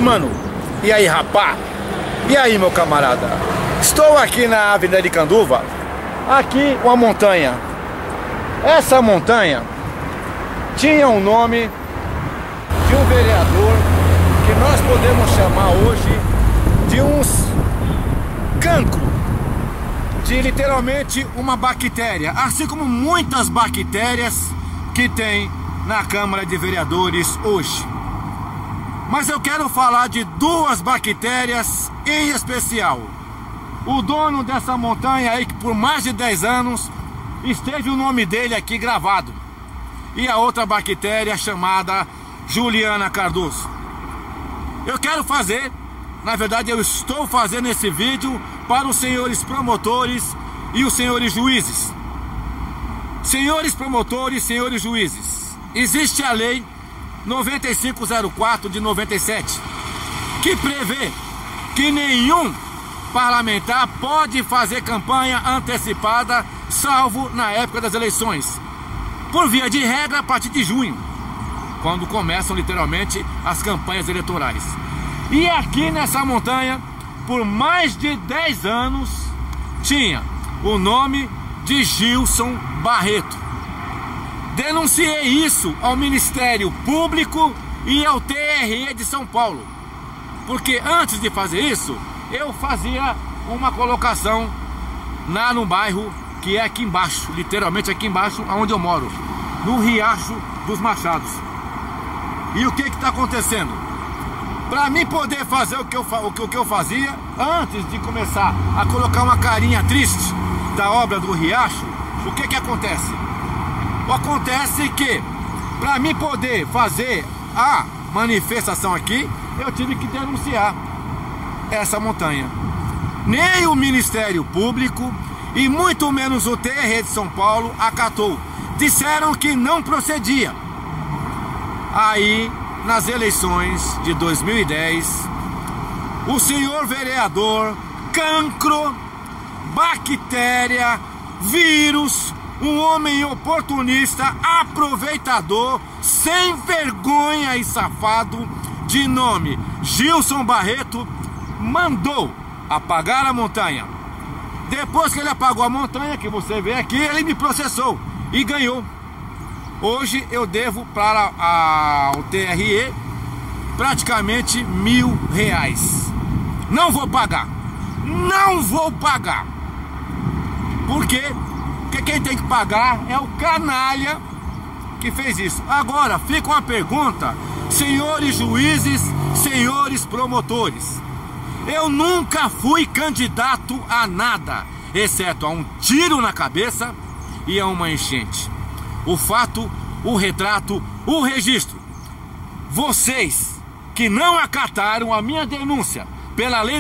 mano? E aí, rapá? E aí, meu camarada? Estou aqui na Avenida de Canduva. Aqui uma montanha. Essa montanha tinha o nome de um vereador que nós podemos chamar hoje de uns cancro, de literalmente uma bactéria, assim como muitas bactérias que tem na Câmara de Vereadores hoje. Mas eu quero falar de duas bactérias em especial. O dono dessa montanha aí, que por mais de 10 anos esteve o nome dele aqui gravado, e a outra bactéria chamada Juliana Cardoso. Eu quero fazer, na verdade eu estou fazendo esse vídeo para os senhores promotores e os senhores juízes. Senhores promotores, senhores juízes, existe a lei 9504 de 97, que prevê que nenhum parlamentar pode fazer campanha antecipada, salvo na época das eleições, por via de regra a partir de junho, quando começam literalmente as campanhas eleitorais. E aqui nessa montanha, por mais de 10 anos, tinha o nome de Gilson Barreto. Denunciei isso ao Ministério Público e ao TRE de São Paulo, porque antes de fazer isso, eu fazia uma colocação no bairro que é aqui embaixo, literalmente aqui embaixo, onde eu moro, no Riacho dos Machados. E o que está acontecendo? Para mim poder fazer o que eu fazia, antes de começar a colocar uma carinha triste da obra do Riacho, o que acontece? Acontece que, para mim poder fazer a manifestação aqui, eu tive que denunciar essa montanha. Nem o Ministério Público e muito menos o TRE de São Paulo acatou. Disseram que não procedia. Aí, nas eleições de 2010, o senhor vereador, cancro, bactéria, vírus, um homem oportunista, aproveitador, sem vergonha e safado, de nome Gilson Barreto, mandou apagar a montanha. Depois que ele apagou a montanha, que você vê aqui, ele me processou e ganhou. Hoje eu devo para o TRE praticamente R$1.000. Não vou pagar. Não vou pagar. Por quê? Porque quem tem que pagar é o canalha que fez isso. Agora, fica uma pergunta, senhores juízes, senhores promotores. Eu nunca fui candidato a nada, exceto a um tiro na cabeça e a uma enchente. O fato, o retrato, o registro. Vocês que não acataram a minha denúncia pela lei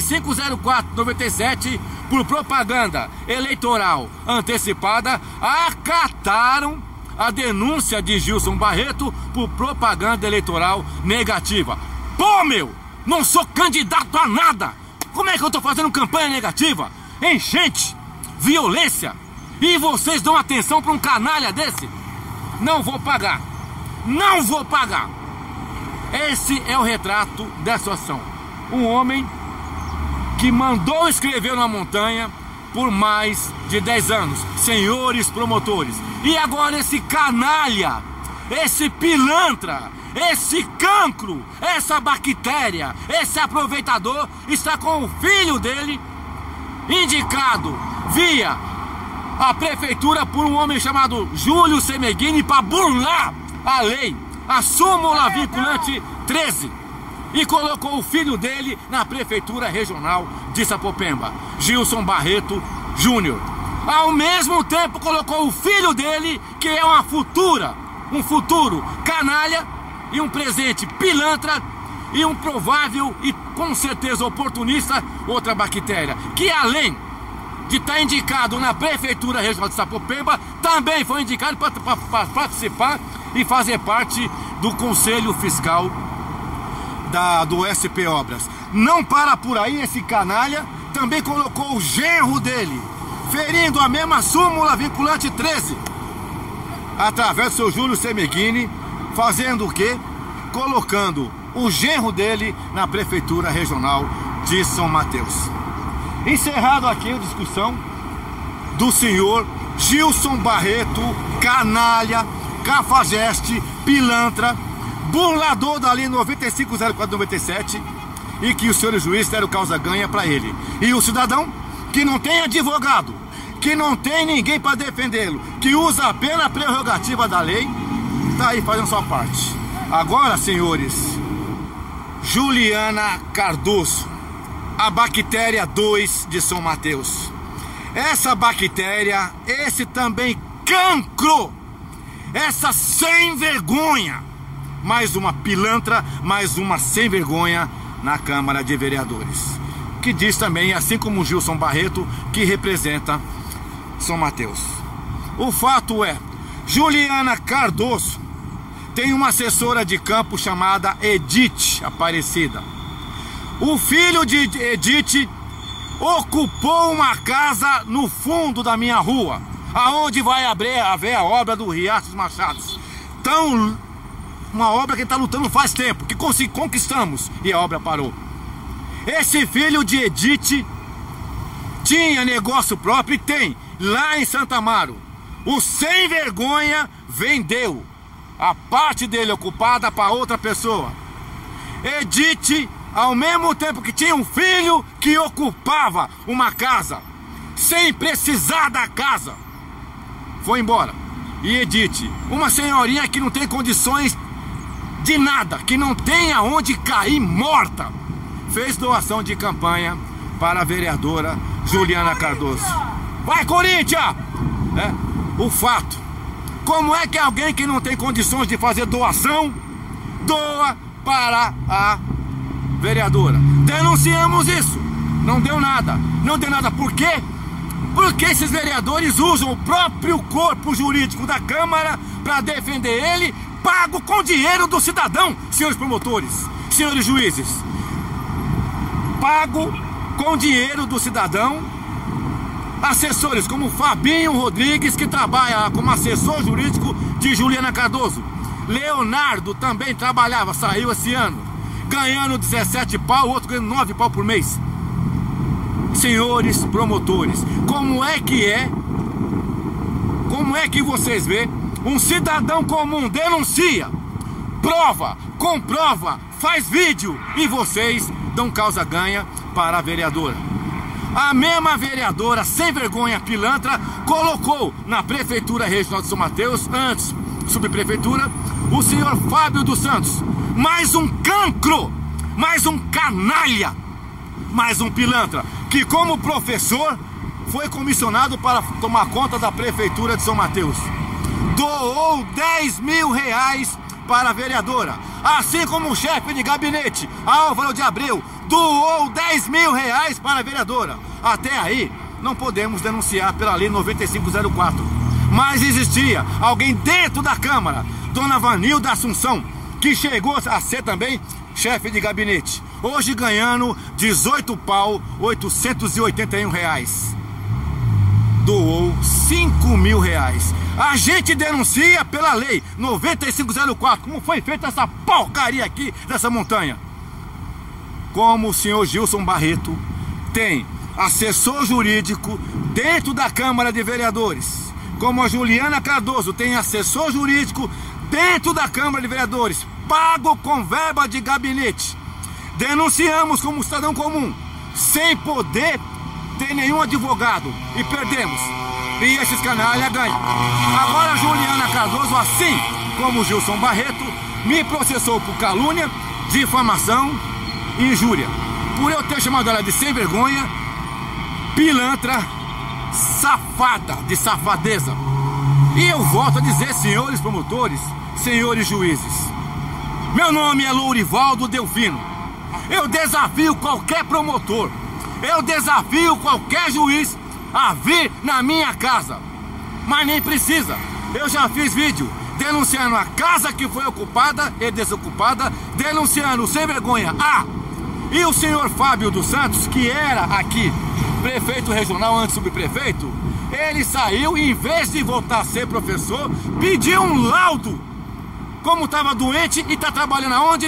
9504/97 por propaganda eleitoral antecipada, acataram a denúncia de Gilson Barreto por propaganda eleitoral negativa. Pô, meu, não sou candidato a nada. Como é que eu tô fazendo campanha negativa? Enchente, violência, e vocês dão atenção para um canalha desse? Não vou pagar. Não vou pagar. Esse é o retrato dessa ação. Um homem que mandou escrever na montanha por mais de 10 anos. Senhores promotores. E agora esse canalha, esse pilantra, esse cancro, essa bactéria, esse aproveitador está com o filho dele, indicado via a prefeitura por um homem chamado Júlio Semeghini, para burlar a lei, a súmula vinculante 13, e colocou o filho dele na prefeitura regional de Sapopemba, Gilson Barreto Júnior. Ao mesmo tempo colocou o filho dele, que é um futuro canalha, e um presente pilantra, e um provável e com certeza oportunista, outra bactéria, que além de estar indicado na prefeitura regional de Sapopemba, também foi indicado para participar e fazer parte do conselho fiscal do SP Obras. Não para por aí, esse canalha também colocou o genro dele, ferindo a mesma súmula vinculante 13, através do seu Júlio Semeghini, fazendo o quê? Colocando o genro dele na Prefeitura Regional de São Mateus. Encerrado aqui a discussão do senhor Gilson Barreto, canalha, cafajeste, pilantra, burlador da lei 9504/97, e que os senhores juízes deram causa ganha para ele. E o cidadão que não tem advogado, que não tem ninguém para defendê-lo, que usa apenas a prerrogativa da lei, tá aí fazendo sua parte. Agora, senhores, Juliana Cardoso, a bactéria 2 de São Mateus. Essa bactéria, esse também cancro, essa sem vergonha, mais uma pilantra, mais uma sem vergonha na Câmara de Vereadores, que diz também, assim como Gilson Barreto, que representa São Mateus. O fato é, Juliana Cardoso tem uma assessora de campo chamada Edith Aparecida. O filho de Edith ocupou uma casa no fundo da minha rua, aonde vai haver a obra do Riacho dos Machados. Então, uma obra que está lutando faz tempo, que conquistamos, e a obra parou. Esse filho de Edith tinha negócio próprio e tem, lá em Santa Amaro. O sem vergonha vendeu a parte dele ocupada para outra pessoa. Edith, ao mesmo tempo que tinha um filho que ocupava uma casa, sem precisar da casa, foi embora. E Edith, uma senhorinha que não tem condições de nada, que não tem aonde cair morta, fez doação de campanha para a vereadora Juliana Cardoso. Vai, Corinthians! O fato, como é que alguém que não tem condições de fazer doação, doa para a vereadora? Denunciamos isso, não deu nada. Não deu nada, por quê? Porque esses vereadores usam o próprio corpo jurídico da Câmara para defender ele, pago com dinheiro do cidadão, senhores promotores, senhores juízes. Pago com dinheiro do cidadão. Assessores como Fabinho Rodrigues, que trabalha como assessor jurídico de Juliana Cardoso. Leonardo também trabalhava, saiu esse ano, ganhando 17 pau, o outro ganhando 9 pau por mês. Senhores promotores, como é que vocês vê um cidadão comum denuncia, prova, comprova, faz vídeo e vocês dão causa ganha para a vereadora? A mesma vereadora sem vergonha pilantra colocou na Prefeitura Regional de São Mateus, antes subprefeitura, o senhor Fábio dos Santos, mais um cancro, mais um canalha, mais um pilantra, que como professor foi comissionado para tomar conta da Prefeitura de São Mateus. Doou 10 mil reais para a vereadora, assim como o chefe de gabinete, Álvaro de Abreu, doou 10 mil reais para a vereadora. Até aí, não podemos denunciar pela lei 9504. Mas existia alguém dentro da Câmara, dona Vanilda Assunção, que chegou a ser também chefe de gabinete, hoje ganhando 18 pau, 881 reais. Doou 5 mil reais. A gente denuncia pela lei 9504, como foi feita essa porcaria aqui dessa montanha. Como o senhor Gilson Barreto tem assessor jurídico dentro da Câmara de Vereadores, como a Juliana Cardoso tem assessor jurídico dentro da Câmara de Vereadores, pago com verba de gabinete. Denunciamos como cidadão comum, sem poder ter nenhum advogado, e perdemos. E esses canalhas ganham. Agora a Juliana Cardoso, assim como o Gilson Barreto, me processou por calúnia, difamação e injúria, por eu ter chamado ela de sem vergonha, pilantra, safada, de safadeza. E eu volto a dizer, senhores promotores, senhores juízes, meu nome é Lourivaldo Delfino. Eu desafio qualquer promotor, eu desafio qualquer juiz a vir na minha casa, mas nem precisa. Eu já fiz vídeo denunciando a casa que foi ocupada e desocupada, denunciando sem vergonha e o senhor Fábio dos Santos, que era aqui prefeito regional antes subprefeito, ele saiu e, em vez de voltar a ser professor, pediu um laudo, como estava doente, e está trabalhando aonde?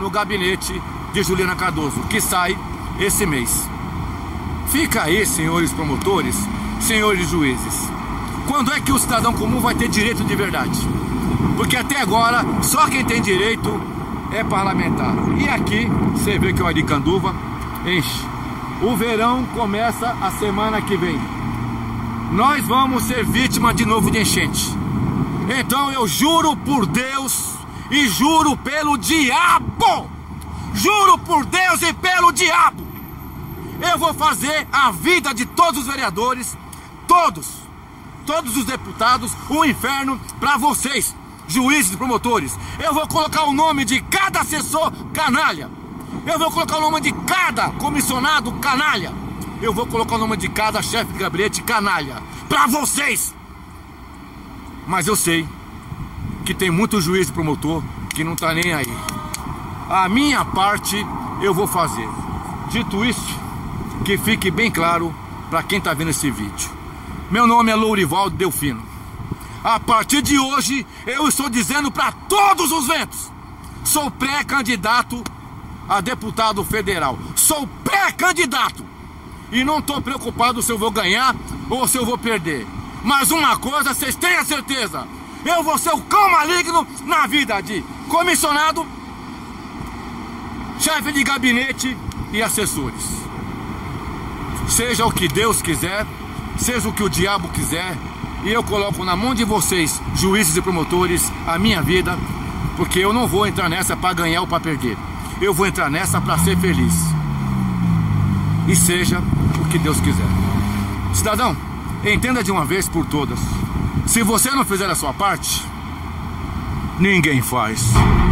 no gabinete de Juliana Cardoso, que sai esse mês. Fica aí, senhores promotores, senhores juízes, quando é que o cidadão comum vai ter direito de verdade? Porque até agora, só quem tem direito é parlamentar. E aqui, você vê que o Aricanduva enche. O verão começa a semana que vem. Nós vamos ser vítima de novo de enchente. Então eu juro por Deus e juro pelo diabo, juro por Deus e pelo diabo, eu vou fazer a vida de todos os vereadores, todos os deputados, um inferno para vocês, juízes e promotores. Eu vou colocar o nome de cada assessor canalha, eu vou colocar o nome de cada comissionado canalha, eu vou colocar o nome de cada chefe de gabinete canalha, para vocês. Mas eu sei que tem muito juiz e promotor que não tá nem aí. A minha parte eu vou fazer. Dito isso, que fique bem claro para quem tá vendo esse vídeo. Meu nome é Lourivaldo Delfino. A partir de hoje eu estou dizendo para todos os ventos: sou pré-candidato a deputado federal. Sou pré-candidato. E não estou preocupado se eu vou ganhar ou se eu vou perder. Mas uma coisa vocês tenham certeza: eu vou ser o cão maligno na vida de comissionado, chefe de gabinete e assessores. Seja o que Deus quiser, seja o que o diabo quiser, e eu coloco na mão de vocês, juízes e promotores, a minha vida, porque eu não vou entrar nessa para ganhar ou para perder. Eu vou entrar nessa para ser feliz. E seja o que Deus quiser. Cidadão, entenda de uma vez por todas: se você não fizer a sua parte, ninguém faz.